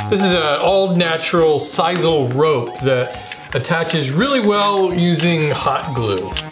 This is an all-natural sisal rope that attaches really well using hot glue.